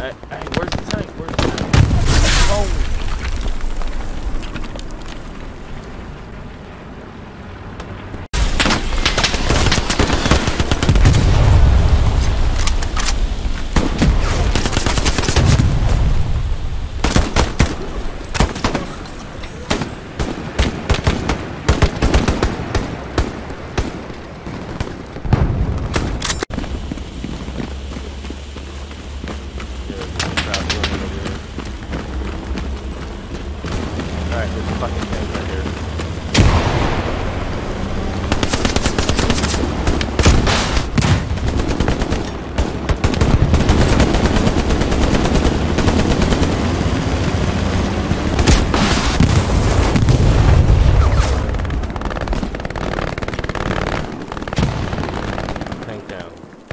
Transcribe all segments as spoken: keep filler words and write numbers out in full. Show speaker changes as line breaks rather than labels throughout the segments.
Hey, hey, where's the tank? Where's the tank? Oh. Alright, there's a fucking tank right here. Tank down.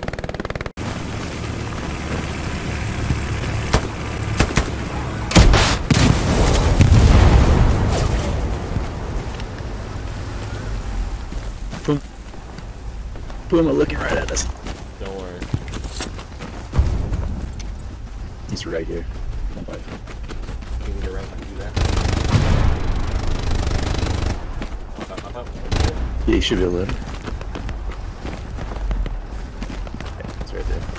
Puma looking right at us.
Don't worry.
He's right here. One by.
Can you get around and do that? Up, up, up.
Yeah, he should be able to. Yeah, it's right there.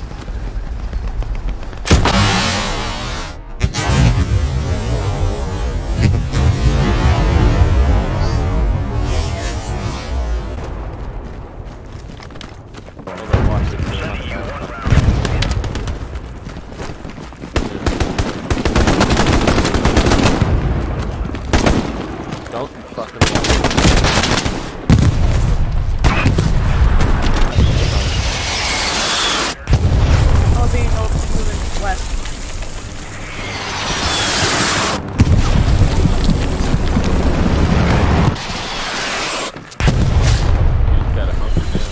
Don't fucking walk.
Oh, being moving west.
You gotta hunker down.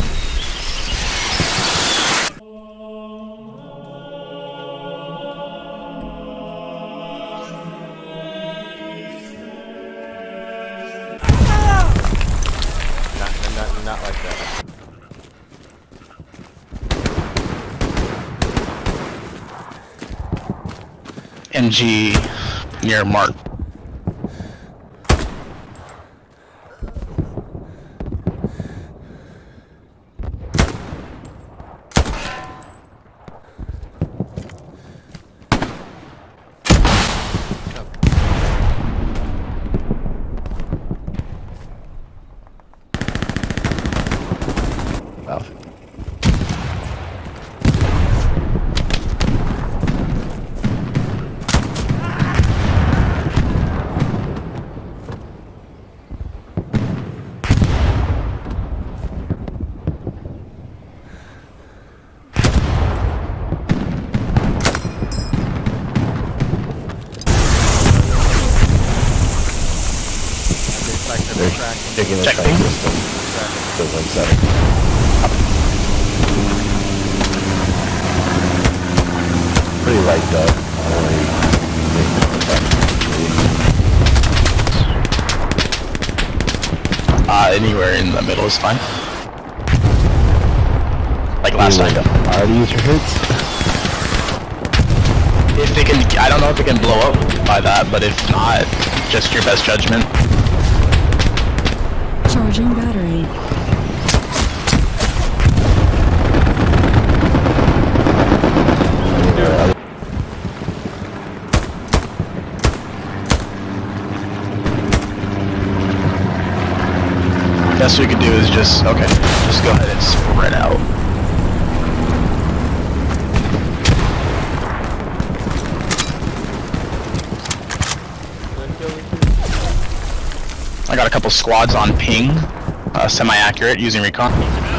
Not, not like that.
M G near Mark. Wow.
They're
Taking the
Check
tank
me.
system. So one seven. Pretty light up.
Uh, anywhere in the middle is fine. Like last time.
Already use your hits?
If they can, I don't know if it can blow up by that, but if not, just your best judgment.
Charging battery.
Best we could do is just, okay, just go ahead and spread out. I got a couple squads on ping, uh, semi-accurate using recon.